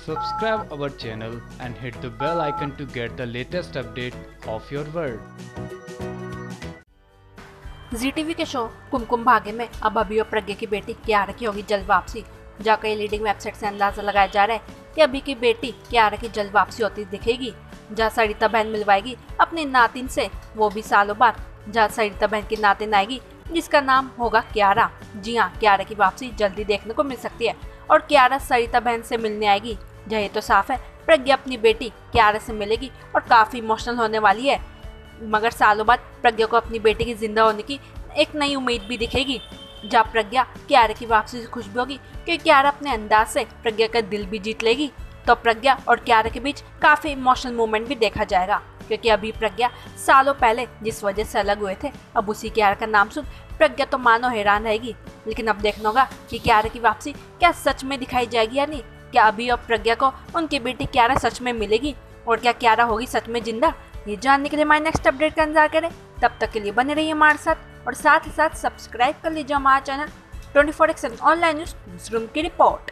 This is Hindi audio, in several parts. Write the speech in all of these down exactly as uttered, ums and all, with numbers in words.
Subscribe our channel and hit the bell icon to get the latest update of your world. Zee TV के शो कुमकुम भाग्य में अब अभी और प्रज्ञा की बेटी कियारा की होगी जल्द वापसी। जहाँ कई लीडिंग वेबसाइट से अंदाजा लगाया जा रहा है कि अभी की बेटी कियारा की जल्द वापसी होती दिखेगी, जहाँ सरिता बहन मिलवाएगी अपनी नातिन से, वो भी सालों बाद। जहाँ सरिता बहन की नातिन आएगी जिसका नाम होगा कियारा। जी हाँ, कियारा की वापसी जल्दी देखने को मिल सकती है और कियारा सरिता बहन से मिलने आएगी। जहाँ ये तो साफ है प्रज्ञा अपनी बेटी कियारा से मिलेगी और काफी इमोशनल होने वाली है। मगर सालों बाद प्रज्ञा को अपनी बेटी की जिंदा होने की एक नई उम्मीद भी दिखेगी, जहाँ प्रज्ञा कियारा की वापसी से खुश भी होगी क्योंकि कियारा अपने अंदाज से प्रज्ञा का दिल भी जीत लेगी। तो प्रज्ञा और कियारा के बीच काफी इमोशनल मोमेंट भी देखा जाएगा, क्योंकि अभी प्रज्ञा सालों पहले जिस वजह से अलग हुए थे, अब उसी कियारा का नाम सुन प्रज्ञा तो मानो हैरान रहेगी। लेकिन अब देखना होगा कि कियारा की वापसी क्या सच में दिखाई जाएगी या नहीं। क्या अभी और प्रज्ञा को उनकी बेटी कियारा सच में मिलेगी और क्या कियारा होगी सच में जिंदा? ये जानने के लिए हमारे नेक्स्ट अपडेट का इंतजार करें। तब तक के लिए बने रहिए हमारे साथ और साथ ही साथ सब्सक्राइब कर लीजिए हमारा channel twenty four by seven online news newsroom की report.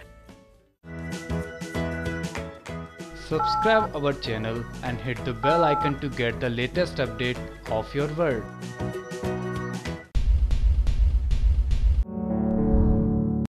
Subscribe our channel and hit the bell icon to get the latest update of your world.